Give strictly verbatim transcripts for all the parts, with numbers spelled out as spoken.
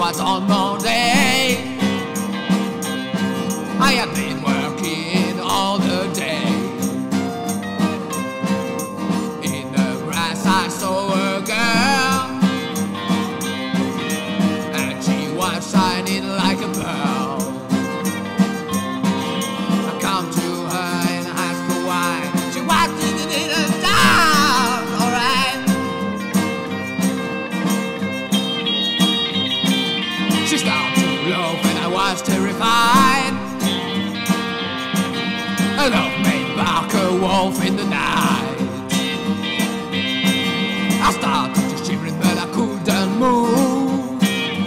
was on Monday. I had been working all the day. In the grass I saw a girl, and she was shining like a pearl. I come to her and ask her why she was in the down, alright. She started to laugh and I was terrified. A love made bark a wolf in the night. I started to shiver but I couldn't move.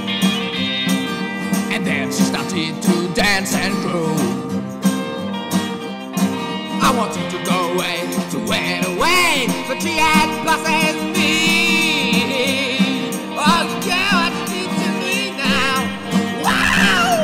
And then she started to dance and groove. I wanted to go away, to went away, but she had possessed me. Oh yeah, what she did to me now. Wow!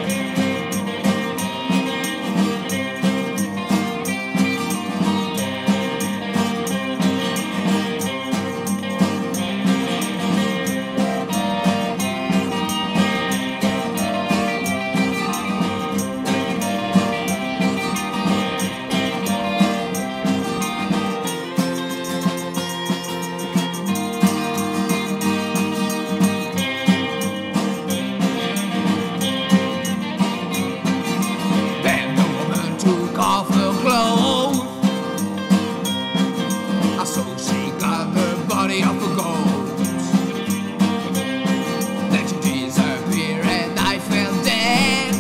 Off her clothes, I saw she got her body off her goals. Then she disappeared and I fell dead.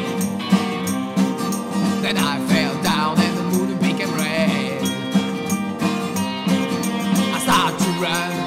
Then I fell down and the moon became red. I started to run